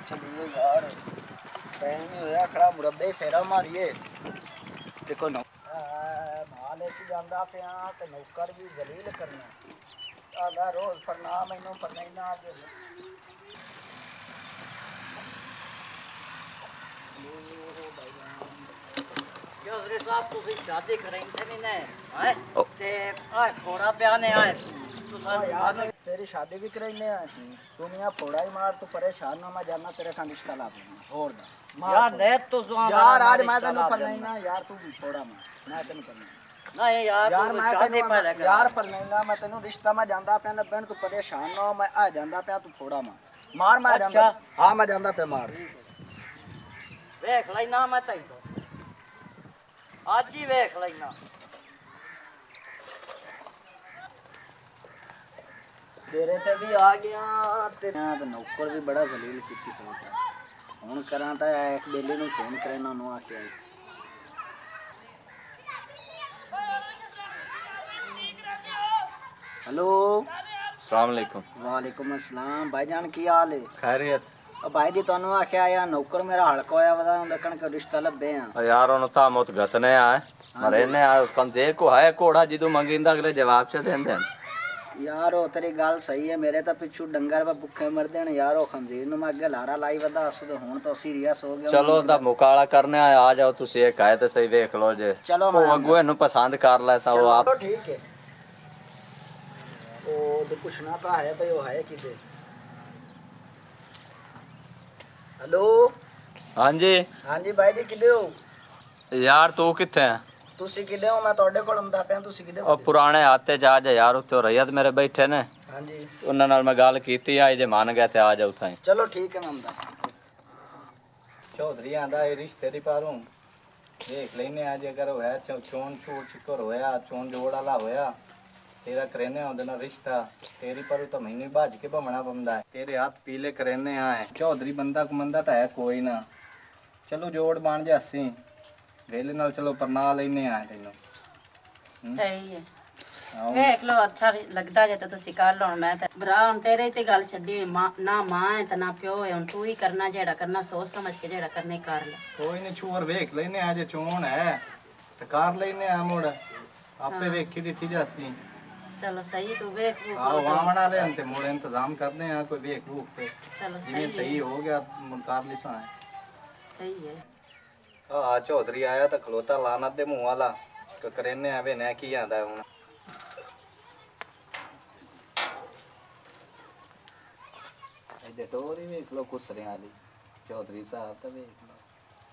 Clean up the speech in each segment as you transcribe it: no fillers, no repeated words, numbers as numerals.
चलिए यार टाइम ही होया खड़ा मुरब्बे फेरा मारिए देखो नौ माल च जांदा पिया ते नौकर भी जलील करना आगा रोज फरना मैनू फरना ही ना चौधरी साहब तुसी शादी करेंगे नहीं ने हैं ते आ घोड़ा ब्याने आए तेरी शादी भी कराइने दुनिया फोड़ा ही मार तू परेशान ना मैं जाना तेरे खान रिश्ता ला और यार ने तू यार आज मैं तेन पर नहीं ना यार तू फोड़ा मैं तेन पर नहीं यार मैं शादी पहले यार पर नहीं ना मैं तेन रिश्ता में जांदा पे ना बहन तू परेशान ना मैं आ जांदा पे तू फोड़ा मार मैं जांदा हां मैं जांदा पे मार देख लेना मैं तई तो आज ही देख लेना तेरे ते भी आ गया ते तो नौकर भी बड़ा जलील कीती खलोता हुन करा ता एक बेली नु फोन करे ना नु आके आई हेलो अस्सलाम वालेकुम। वालेकुम अस्सलाम भाईजान की हाल है खैरियत भाई जी तनु आख्या आया नौकर मेरा हड़का होया वदा लकन का रिश्ता लब्बे हैं यार ओनु ता मत गतने आए मरे ने आ उसका जे को है कोड़ा जिदू मंगिंदा अगले जवाब से देंदे यार ओ तेरी गल सही है मेरे तो पिछू डंगर व भुखे मर देन यार ओ खंजीर नु मैं अगे लारा लाई वदा असु तो हुन तो सीरियस हो गया चलो दा मुकाला करने आ जाओ तुसी एक है तो सही देख लो जे चलो ओ अगुए नु पसंद कर लेता वो आप ठीक है ओ तो पूछना तो है भाई वो है किदे हेलो हां जी भाई जी किदे हो यार तू किथे है ਤੁਸੀਂ ਕਿਦੇ ਹੋ ਮੈਂ ਤੁਹਾਡੇ ਕੋਲ ਆਉਂਦਾ ਪਿਆ ਤੁਸੀਂ ਕਿਦੇ ਉਹ ਪੁਰਾਣੇ ਆਤੇ ਜਾ ਯਾਰ ਉੱਥੇ ਰਈਅਤ ਮੇਰੇ ਬੈਠੇ ਨੇ ਹਾਂਜੀ ਉਹਨਾਂ ਨਾਲ ਮੈਂ ਗੱਲ ਕੀਤੀ ਆਏ ਜੇ ਮੰਨ ਗਿਆ ਤੇ ਆ ਜਾ ਉਥਾਂ ਚਲੋ ਠੀਕ ਹੈ ਮੈਂ ਆਉਂਦਾ ਚੌਧਰੀ ਆਂਦਾ ਇਹ ਰਿਸ਼ਤੇ ਦੀ ਪਾਰੋਂ ਦੇਖ ਲੈਨੇ ਅੱਜ ਅਗਰ ਹੋਇਆ ਚੋਣ ਛੋੜ ਚਿੱਕਰ ਹੋਇਆ ਚੋਣ ਜੋੜ ਵਾਲਾ ਹੋਇਆ ਤੇਰਾ ਕਰੇਨੇ ਉਹਦੇ ਨਾਲ ਰਿਸ਼ਤਾ ਤੇਰੀ ਪਰ ਤਾਂ ਮੈਨੂੰ ਭੱਜ ਕੇ ਭਮਣਾ ਪੰਦਾ ਹੈ ਤੇਰੇ ਹੱਥ ਪੀਲੇ ਕਰੇਨੇ ਆਏ ਚੌਧਰੀ ਬੰਦਾ ਕੁਮੰਦਾ ਤਾਂ ਹੈ ਕੋਈ ਨਾ ਚਲੋ ਜੋੜ ਬਣ ਜਾ ਅਸੀਂ वेले नाल चलो पर ना लेने आए तैनू सही है देख लो अच्छा लगदा जे तो तुसी कर लो मैं ते भरा हुन तेरे ते गल छड्डी ना मां है ते ना प्यो है हुन तू ही करना जेड़ा करना सोच समझ के जेड़ा करने कर ले कोई नहीं छुअर देख लेने आज चोण है ते कर लेने आ मोड़ आपे वेखी दिठी जासी चलो सही तू देख आओ वावना ले ते मोड़ इंतजाम करने आ कोई देख रूप पे चलो सही हो गया मुनकार लिसा है सही है आ चौधरी आया तो खलोता लानत दे मुंह वाला करेने आवे ने की आंदा हुन ए डोरी वेख लो कुसरे वाली चौधरी साहब तो वेख लो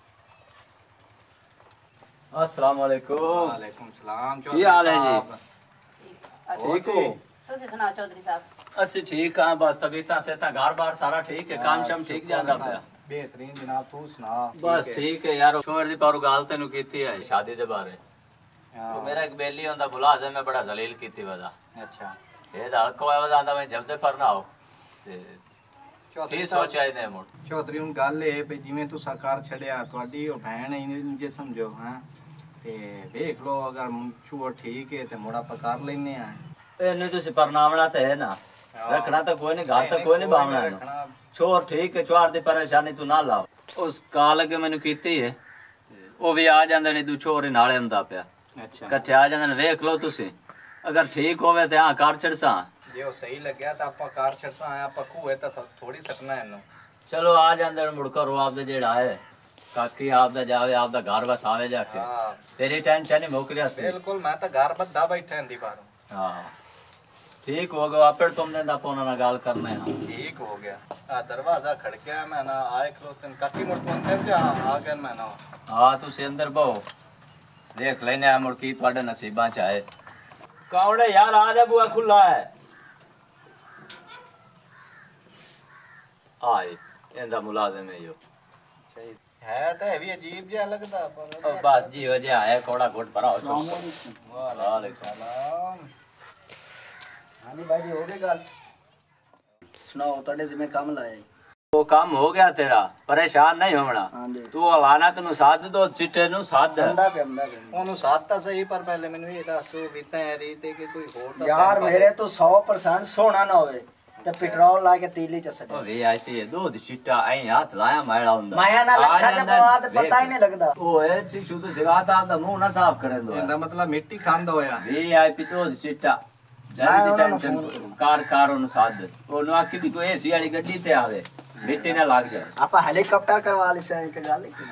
अस्सलाम वालेकुम वालेकुम सलाम की हाल है जी ठीक हो तुसी सुनाओ चौधरी साहब ਅਸੀਂ ਠੀਕ ਆ ਬਸ ਤਬੀयतां से ता घर बार सारा ठीक है काम शम ठीक ਜਾਂਦਾ ਪਿਆ बेहतरीन जनाब तू सुना बस ठीक है यार छोर दी पर गाल तेनु कीती है शादी दे बारे तो मेरा एक बेली होंदा बुला दे मैं बड़ा जलील कीती वदा अच्छा ये हड़को है वदा मैं जब दे पर ना हो ते चौधरी की सोचा इने मुड़ चौधरी हुन गल है भी जिवें तू साकार छड़िया तोडी ओ बहन है जे समझो हां ते देख लो अगर छुओ ठीक है ते मोड़ा पकार लेने आ एने तुसी परनावना ते है ना रखना तो कोई नहीं घात तो कोई नहीं बावना है छोर ठीक है छोर दी परेशानी तू ना लाओ उस काल के मैनू कीती है वो भी आ जांदे ने दू छोर नाले हुंदा पिया अच्छा इकट्ठे आ जांदे ने देख लो तुसी अगर ठीक होवे ते हां कर छड़सा जे ओ सही लगया ता आपा कार छड़सा आया पक्कू है ता थोड़ी सटना है नो चलो आ जांदे ने मुड़कर रो आप दे जेड़ा है काकी आप दा जावे आप दा घर बस आवे जाके हां तेरी टेंशन नहीं मुकरिया से बिल्कुल मैं ता घर बद्दा बैठा हंदी पारो हां ठीक हो गया आप तुम ने दा फोन ना गाल करने हां ठीक हो गया आ दरवाजा खड़काया मैं ना आए खलोतन काकी मुड़ तो अंदर जा आ गया मैं ना हां तू से अंदर बहो देख लेने आ मुड़ की ਤੁਹਾਡੇ ਨਸੀਬਾਂ ਚ ਆਏ ਕੌਣ ਹੈ ਯਾਰ ਆ ਜਾ ਬੂਆ ਖੁੱਲਾ ਹੈ ਆਏ ਇਹਦਾ ਮੁਲਾਜ਼ਮ ਹੈ ਜੋ है तो है भी अजीब जिहा लगदा पर ओ बस जी हो जे आया कोड़ा घुट भरा हो वालेकुम सलाम हां जी भाई जी हो गई गल सुनाओ ਤੁਹਾਡੇ जिम्मे काम लाए वो काम हो गया तेरा परेशान नहीं होना हां जी तू हवाना तनु साथ दो चिट्टे नु साथ दे ਉਹਨੂੰ ਸਾਥ ਤਾਂ ਸਹੀ ਪਰ ਪਹਿਲੇ ਮੈਨੂੰ ਇਹ ਦੱਸੋ ਵੀ ਤੈਰੀ ਤੇ ਕਿ ਕੋਈ ਹੋਰ ਤਾਂ यार मेरे तो 100% सोना ना होवे ਤੇ ਪੈਟਰੋਲ ਲਾ ਕੇ ਤੀਲੀ ਚ ਉਹ ਸੱਟਿਆ ਵੇ ਆਈ ਤੇ ਦੁੱਧ ਛਿੱਟਾ ਐ ਹੱਥ ਲਾਇਆ ਮੈਲਾ ਹੁੰਦਾ ਮਾਇਆ ਨਾਲ ਆ ਲੱਖਾਂ ਦੇ ਜਾਂਦਾ, ਪਵਾ ਤੇ ਵੇਖ। ਪਤਾ ਹੀ ਨਹੀਂ ਲੱਗਦਾ ਓਏ ਟਿਸ਼ੂ ਤੋਂ ਸਿਗਾਤਾ ਦਾ ਮੂੰਹ ਨਾ ਸਾਫ਼ ਕਰਨ ਦੋ ਇਹਦਾ ਮਤਲਬ ਮਿੱਟੀ ਖਾਂਦਾ ਹੋਇਆ ਵੇ ਆਈ ਪੀ ਦੁੱਧ ਛਿੱਟਾ ਮੈਂ ਜਲਦੀ ਉਹਨਾਂ ਨੂੰ ਟੈਨਸ਼ਨ ਕਾਰ ਉਹਨੂੰ ਸਾਧ ਉਹਨੂੰ ਆਖੀ ਵੀ ਕੋਈ ਏਸੀ ਵਾਲੀ ਗੱਡੀ ਤੇ ਆਵੇ ਮਿੱਟੀ ਨਾ ਲੱਗ ਜਾਏ ਆਪਾਂ ਹੈਲੀਕਾਪਟਰ ਕਰਵਾ ਲਈ ਸੀ ਇੱਕ ਗੱਲ ਕੀ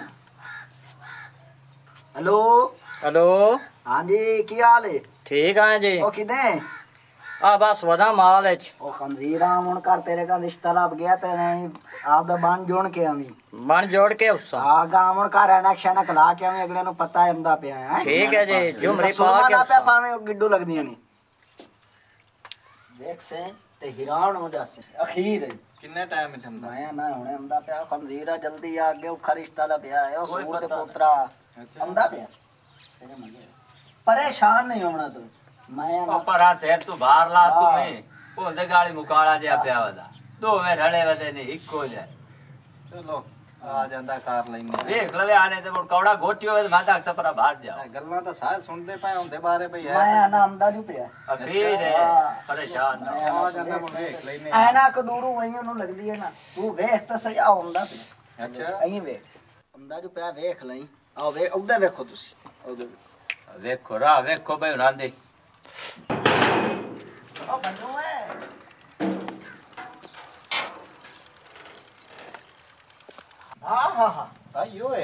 ਹੈਲੋ हेलो ਹਾਂਜੀ ਕੀ ਹਾਲ ਹੈ ठीक है जी ਉਹ ਕਿਦੇ आ बस वदा माल है ਉਹ ਖੰਜ਼ੀਰਾ ਹੁਣ ਘਰ ਤੇਰੇ ਦਾ ਰਿਸ਼ਤਾ ਲੱਭ ਗਿਆ ਤੇ ਨਹੀਂ ਆਪਦਾ ਬਣ ਜੋੜ ਕੇ ਆਵੀਂ बन जोड़ के उससा ਆ ਗਾਵਣ ਘਰ ਐਨਕ ਸ਼ੈਨਕ ਲਾ ਕੇ ਆਵੀਂ ਅਗਲੇ ਨੂੰ ਪਤਾ ਹੁੰਦਾ ਪਿਆ ਹੈ ठीक है जी झुमरी पा ਸੋਨਾ के ਲਾ ਪਿਆ उससा। ਭਾਵੇਂ ਉਹ ਗਿੱਡੂ ਲੱਗਦੀਆਂ ਨੇ ਵੇਖ ਸੇ ਤੇ ਹੀਰਾਨ ਹੋ ਜਾਸੇ ਅਖੀਰ ਹੈ ਕਿੰਨੇ ਟਾਈਮ ਵਿੱਚ ਹੁੰਦਾ ਮਾਇਆ ਨਾ ਹੁਣੇ ਆਉਂਦਾ ਪਿਆ ਖੰਜ਼ੀਰਾ ਜਲਦੀ ਆ ਅੱਗੇ ਉਹ ਰਿਸ਼ਤਾ ਲੱਭਿਆ ਹੈ ਉਹ ਸੂਰ ਦੇ ਪੁੱਤਰਾ ਆਉਂਦਾ ਪਿਆ ਪਰੇਸ਼ਾਨ ਨਹੀਂ ਹੋਣਾ ਤੂੰ ਮਾਇਆ ਨਾ ਪਰਾ ਸਿਰ ਤੂੰ ਬਾਹਰ ਲਾ ਤੂੰ ਏ ਉਹਦੇ ਗਾਲੀ ਮੁਕਾਲਾ ਜਿਹਾ ਪਿਆ ਵਦਾ ਦੋਵੇਂ ਰਲੇ ਵਦੇ ਨੇ ਇੱਕੋ ਜਿਹਾ ਚਲੋ ਆ ਜਾਂਦਾ ਕਾਰ ਲੈਨੇ ਵੇਖ ਲਵੇ ਆਨੇ ਤੇ ਮੁੜ ਕੌੜਾ ਗੋਟੀ ਹੋਵੇ ਤੇ ਮੈਂ ਤਾਂ ਅਕਸਰ ਬਾਹਰ ਜਾ ਗੱਲਾਂ ਤਾਂ ਸਾਰੇ ਸੁਣਦੇ ਪਏ ਹੁੰਦੇ ਬਾਰੇ ਭਈ ਮਾਇਆ ਨਾ ਆਉਂਦਾ ਨਹੀਂ ਪਿਆ ਅਖੀਰ ਹੈ ਪਰੇਸ਼ਾਨ ਨਾ ਆ ਜਾਂਦਾ ਹੁਣ ਵੇਖ ਲੈਨੇ ਐਨਾ ਕਦੂਰੂ ਵਈ ਉਹਨੂੰ ਲੱਗਦੀ ਹੈ ਨਾ ਤੂੰ ਵੇਖ ਤਾਂ ਸਹੀ ਆਉਂਦਾ ਪਿਆ ਅੱਛਾ ਅਹੀਂ ਵੇਖ ਆਉਂਦਾ ਜੋ ਪਿਆ ਵੇਖ ਲਈ ਆਓ ਵੇ ਉਹਦੇ ਵੇਖੋ ਤੁਸੀਂ ਉਹਦੇ ਵੇਖੋ ਰਾ ਵੇਖੋ ਬਈ ਉਹਨਾਂ ਦੇ ਉਹ ਬੰਨੂ ਹੈ ਆਹਾ ਆਈ ਓਏ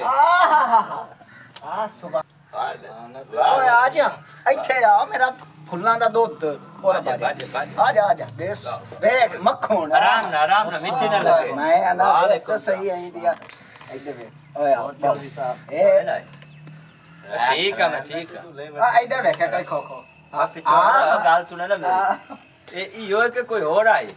ਆ ਸੁਬਾ ਓਏ ਆ ਜਾ ਇੱਥੇ ਆ ਮੇਰਾ ਫੁੱਲਾਂ ਦਾ ਦੁੱਧ ਔਰ ਬਾਜਾ ਆ ਜਾ ਬੇਸ ਵੇਖ ਮੱਖਣ ਆਰਾਮ ਨਾਲ ਮਿੱਟੀ ਨਾ ਲੱਗੇ ਮੈਂ ਆਨਾ ਵੇਖ ਤਾਂ ਸਹੀ ਆਈ ਦਿਆ ਇੱਧਰ ਵੇਖ ਓਏ ਆ ਚੌਧਰੀ ਸਾਹਿਬ ਇਹ ਠੀਕ ਆ ਮੈਂ ਠੀਕ ਆ ਆ ਇੱਧਰ ਵੇਖ ਕੇ ਖੋ ਖੋ ਆ ਪਿਛੋੜਾ ਗੱਲ ਸੁਣੇ ਨਾ ਮੇਰੀ ਇਹ ਇਹੋ ਕਿ ਕੋਈ ਹੋਰ ਆਏ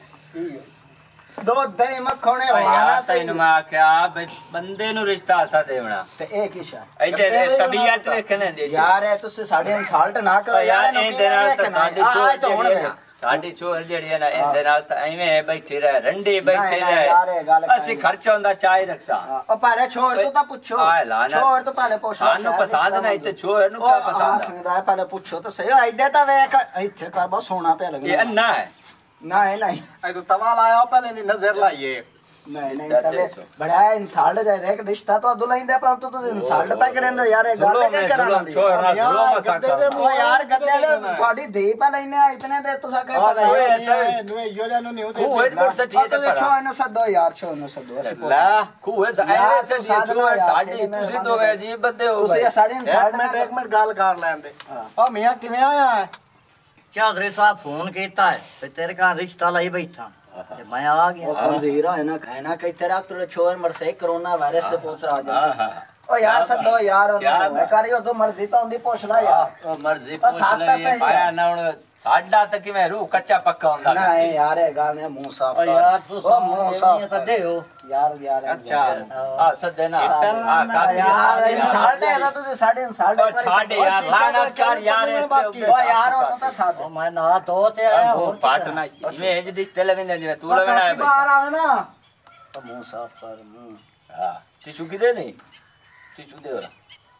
ਦੋ ਦਹੀਂ ਮੱਖਣੇ ਯਾਰ ਰਵਾਨਾ ਤੈਨੂੰ ਮੈਂ ਆਖਿਆ ਬਈ ਬੰਦੇ ਨੂੰ ਰਿਸ਼ਤਾ ਆਸਾ ਦੇਵਣਾ ਤੇ ਇਹ ਕੀ ਸ਼ਾ ਇੱਥੇ ਤਬੀਅਤ ਵੇਖਣੇ ਦੇ ਯਾਰ ਇਹ ਤੁਸੀਂ ਸਾਡੇ ਇਨਸਲਟ ਨਾ ਕਰੋ ਯਾਰ ਇਹਨੂੰ ਇਹਦੇ ਨਾਲ ਤਾਂ ਸਾਡੀ ਆ ਤਾਂ ਹੁਣ ਚੋਰ ਸਾਡੀ ਚੋਰ ਜਿਹੜੀ ਹੈ ਨਾ ਇਹਦੇ ਨਾਲ ਤਾਂ ਐਵੇਂ ਬੈਠੇ ਰਹੇ ਰੰਡੇ ਬੈਠੇ ਯਾਰ ਇਹ ਗੱਲ ਰਹੇ ਅਸੀਂ ਖਰਚਾ ਹੁੰਦਾ ਚਾਹ ਰੱਖਾ ਉਹ ਪਹਿਲੇ ਛੋੜ ਤੋਂ ਤਾਂ ਪੁੱਛੋ ਆ ਲਾਣਾ ਛੋੜ ਤੋਂ ਪਹਿਲੇ ਪੁੱਛੋ ਸਾਨੂੰ ਪਸੰਦ ਨਹੀਂ ਤੇ ਛੋੜ ਨੂੰ ਕਿਆ ਪਸੰਦ ਆ ਸੰਗਦਾ ਪਹਿਲੇ ਪੁੱਛੋ ਤਾਂ ਸਹੀ ਐਡੇ ਤਾਂ ਵੇਖ ਇੱਥੇ ਕਰ ਬਹੁਤ ਸੋਹਣਾ ਪਿਆ ਇਹ ਲੱਗਦਾ ਅੰਨਾ ਹੈ ਨਹੀਂ ਐ ਤੂੰ ਤਵਾ ਲਾਇਆ ਪਹਿਲੇ ਨਹੀਂ ਨਜ਼ਰ ਲਾਈਏ ਨਹੀਂ ਤਵੇ ਬੜਾ ਇਨਸਲਟ ਜਾ ਰਿਹਾ ਕਿ ਰਿਸ਼ਤਾ ਤਾਂ ਅਦੂ ਲੈਂਦੇ ਪਰ ਤੂੰ ਇਨਸਲਟ ਪੈ ਕਰੇਂਦੇ ਯਾਰ ਇਹ ਗੱਲ ਕਿ ਕਰਾਣਾ ਦੀ ਛੋੜ ਨਾਲ ਜ਼ੁਲਮ ਮਸਾਕਾ ਉਹ ਯਾਰ ਗੱਦੇ ਦੇ ਤੁਹਾਡੀ ਦੇ ਪਾ ਲੈਨੇ ਆ ਇਤਨੇ ਦੇ ਤੁਸੀਂ ਕਹਿ ਪਾ ਓਏ ਐਸਾ ਨੂੰ ਇਹੋ ਜਿਹਾ ਨੂੰ ਨਹੀਂ ਹੁੰਦੇ ਖੂਹ ਇਸ ਪਰ ਸੱਟੀ ਤੇ ਛੋ ਇਹਨੂੰ ਸੱਦੋ ਯਾਰ ਛੋ ਇਹਨੂੰ ਸੱਦੋ ਅਸੀਂ ਲਾ ਖੂਹ ਇਸ ਐਸੇ ਛੋੜ ਸਾਡੀ ਤੁਸੀਂ ਦੋਵੇਂ ਅਜੀਬ ਬੰਦੇ ਹੋ ਤੁਸੀਂ ਸਾਡੇ ਇਨਸਲਟ ਇੱਕ ਮਿੰਟ ਗੱਲ ਕਰ ਲੈਣ ਦੇ ਓ ਮੀਆਂ ਕਿਵੇਂ ਆਇਆ ਹੈ चौधरी साहब फोन किया है ते तेरे का रिश्ता लाई बैठा ते मैं आ गया ਉਹ ਖੰਜ਼ੀਰਾ ਹੈ ਨਾ ਕਹਿਣਾ ਕਿ ਤੇਰਾ ਤੇਰੇ ਛੋਰ ਮਰਸੇ ਕਰੋਨਾ ਵਾਇਰਸ ਦੇ ਪੁੱਤਰ ਆ ਜਾਂਦਾ ਓ ਯਾਰ ਸੱਦੋ ਯਾਰ ਉਹ ਕਰੀ ਉਹ ਤੋਂ ਮਰਜ਼ੀ ਤਾਂ ਹੁੰਦੀ ਪੁੱਛ ਲੈ ਯਾਰ ਉਹ ਮਰਜ਼ੀ ਬਸ ਪੁੱਛ ਹੱਥ ਤਾਂ ਲੈ ਸਹੀ ਪਾਇਆ ਨਾ ਹੁਣ ਸਾਡਾ ਤਾਂ ਕਿਵੇਂ ਰੂਹ ਕੱਚਾ ਪੱਕਾ ਹੁੰਦਾ ਨਹੀਂ ਯਾਰ ਇਹ ਗੱਲ ਨੇ ਮੂੰਹ ਸਾਫ ओ यार तू ਉਹ ਮੂੰਹ ਸਾਫ तो दे हो ਯਾਰ ਅੱਛਾ ਆ ਸੱਦੇ ਨਾ ਯਾਰ ਇਨਸਾਲਟ ਹੈ ਤਾਂ ਤੁਸੀਂ ਸਾਡੇ ਇਨਸਾਲਟ ਛੱਡ ਯਾਰ ਲਾਣਾ ਕਰ ਯਾਰ ਇਸ ਤੇ ਉੱਤੇ ਓ ਯਾਰ ਉਹਨੂੰ ਤਾਂ ਸਾਥ ओ मैं ना तो ते आया ਉਹ और ਪਾਟਨਾ ਜਿਵੇਂ ਇੰਜ ਰਿਸ਼ਤੇ ਲੈਵੇਂ ਜਿਵੇਂ ਤੂੰ ਲੈਣਾ ਹੈ ਬਾਹਰ ਆਵੇ ਨਾ ਮੂੰਹ ਸਾਫ ਕਰ ਮੂੰਹ ਹਾਂ ਟਿਸ਼ੂ ਕਿਦੇ ਨਹੀਂ ਟਿਸ਼ੂ ਦੇ ਹੋਰ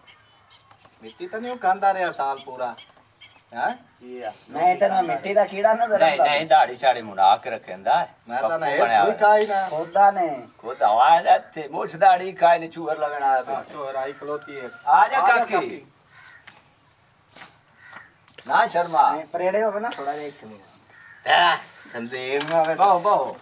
ਮਿੱਟੀ ਤਾਂ ਨਹੀਂ ਖਾਂਦਾ ਰਿਹਾ ਸਾਲ ਪੂਰਾ ਹੈ ਨਹੀਂ ਤੈਨੂੰ ਮਿੱਟੀ ਦਾ ਕੀੜਾ ਨਜ਼ਰ ਨਹੀਂ ਆਉਂਦਾ ਨਹੀਂ ਦਾੜੀ ਛਾੜੀ ਮੁੰਡਾ ਕੇ ਰੱਖਿੰਦਾ ਮੈਂ ਤਾਂ ਨਾ ਇਹ ਸੂਈ ਖਾਈ ਨਾ ਖੋਦਾ ਨੇ ਖੁਦ ਆਵਾਜ਼ ਨਾ ਤੇ ਮੁੱਛ ਦਾੜੀ ਖਾਈ ਨੇ ਚੂਹਰ ਲਗਣਾ ਚੋਰਾਈ ਖਲੋਤੀ ਹੈ ਆ ਜਾ ਕਾਕੀ ਨਾ ਸ਼ਰਮਾ ਨਹੀਂ ਪਰੇੜੇ ਹੋਵੇ ਨਾ ਥੋੜਾ ਜਿਹਾ ਇੱਕ ਮਿੰਟ ਖੰਜ਼ੀਰ ਨਾ ਆਵੇ ਬਹੁ ਬਹੁ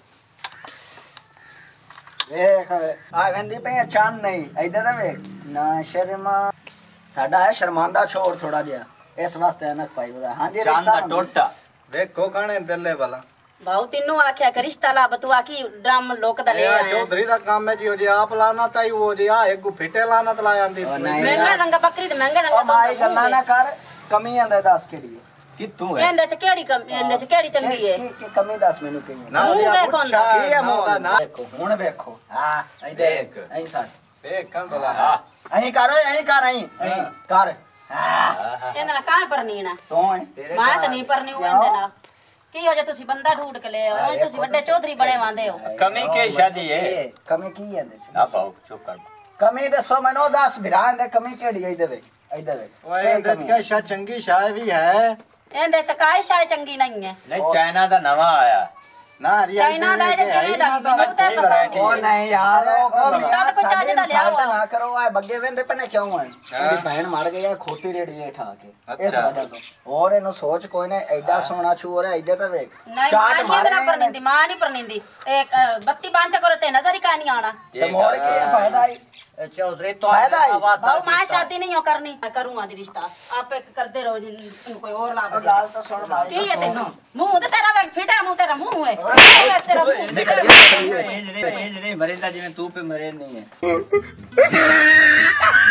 ਵੇਖ ਆ ਵੰਦੀ ਪਈ ਚੰਨ ਨਹੀਂ ਇਧਰ ਤਾਂ ਵੇਖ ਨਾ ਸ਼ਰਮਾ ਸਾਡਾ ਹੈ ਸ਼ਰਮਾਂਦਾ ਛੋੜ ਥੋੜਾ ਜਿਹਾ ਇਸ ਵਾਸਤੇ ਅਨਕ ਪਾਈ ਉਹਦਾ ਹਾਂਜੀ ਚੰਦ ਦਾ ਟੋਟਾ ਵੇਖੋ ਕਾਣੇ ਦਿੱਲੇ ਵਾਲਾ ਬਾਉ ਤੈਨੂੰ ਆਖਿਆ ਕਿ ਰਿਸ਼ਤਾ ਲੱਭ ਤੂੰ ਆਖੀ ਡਰਮ ਲੋਕ ਦਾ ਲੈ ਇਹ ਆਇਆ ਚੌਧਰੀ ਦਾ ਕੰਮ ਹੈ ਜੀ ਉਹ ਜੇ ਆਪ ਲਾਣਾ ਤਾਈ ਉਹ ਜੇ ਆ ਇੱਕ ਫਿੱਟੇ ਲਾਣਾ ਤੇ ਲਾਇਆ ਆਂਦੀ ਸੀ ਮਹਿੰਗਾ ਰੰਗਾ ਬੱਕਰੀ ਤੇ ਮਹਿੰਗਾ ਰੰਗਾ ਉਹ ਮਾਈ ਗੱਲਾਂ ਨਾ ਕਰ ਕਮੀ ਆਂਦਾ ਦੱਸ ਕਿਹੜੀ ਹੈ ਕਿੱਥੋਂ ਹੈ ਇਹਦੇ ਚ ਕਿਹੜੀ ਇਹਦੇ ਚ ਕਿਹੜੀ ਚੰਗੀ ਹੈ ਕੀ ਕਮੀ ਦੱਸ ਮੈਨੂੰ ਕਿੰਨੀ ਨਾ ਮੂੰਹ ਉਹਦੀ ਵੇਖੋ ਪੁੱਛਾ ਨਾ। ਕੀ ਹੈ ਮੂੰਹ ਦਾ ਨਾ ਵੇਖੋ ਹੁਣ ਵੇਖੋ ਹਾਂ ਇਧਰ ਦੇਖ। ਐਂ ਸਾਡ ਵੇਖ ਕੰਨ ਬਲਾ ਹਾਂ ਐਂ ਕਰ ਓਏ ਐਂ ਕਰ ਐਂ ਕਰ ਇਹਦੇ ਨਾਲ ਕਾਹ ਪਰਨੀ ਨਾ ਤੂੰ ਐ ਮੈਂ ਤਾਂ ਨਹੀਂ ਪਰਨੀ ਉਹ ਇਹਦੇ ਨਾਲ ਕੀ ਹੋ ਜਾ ਤੁਸੀਂ ਬੰਦਾ ਢੂੰਡ ਕੇ ਲੈ ਆਓ ਤੁਸੀਂ ਵੱਡੇ ਚੌਧਰੀ ਬਣੇ ਵਾਂਦੇ ਹੋ ਕਮੀ ਕੀ ਸ਼ਾਦੀ ਹੈ ਕਮੀ ਕੀ ਹੈ ਨਾ ਪਾਓ ਚੁੱਪ ਕਰ ਕਮੀ ਦੱਸੋ ਮੈਨੂੰ ਦੱਸ ਵਿਰਾਂ ਦੇ ਕਮੀ ਕਿਹੜੀ ਹੈ ਇਧਰ ਵੇ ਇਧਰ ਵੇ ਓਏ ਦੱਜ ਕੇ ਸ਼ਾ ਚੰਗੀ ਸ਼ਾਇ ਵੀ ਹੈ ਇਹਦੇ ਤਾਂ ਕਾਹ ਸ਼ਾਇ ਚੰਗੀ ਨਹੀਂ ਹੈ ਨਹੀਂ ਚਾਈਨਾ ਦਾ ਨਵਾਂ ਆਇਆ ना रिया चाइना दा जे जिਵੇਂ ਦਾ ਮੈਨੂੰ ਤੇ ਪਸੰਦ ओ नहीं यार ओ रिश्ता तो कोई चज दा लिया हुआ। ना करो आ बग्गे वेंदे पने क्यों है मेरी बहन मर गई है खोती रेड़ी है ठा के इस वजह तो और इनु सोच कोई ने एडा सोना छूर है इदे तो वेख नहीं चाट मां मारे नहीं परनिंदी मां नहीं परनिंदी एक बत्ती बांचा करो ते नजर ही का नहीं आना तो मोड़ के फायदा ही चौधरी तो फायदा ही। भाऊ मां शादी नहीं हो करनी मैं करूंगा दी रिश्ता आप एक करते रहो कोई और ला दे गाल तो सुन मारी की है तेनो मुंह ते तेरा वेख फिटा मुंह तेरा मुंह है तेरा मुंह नहीं मरेंदा जिवें तू पे मरे नहीं है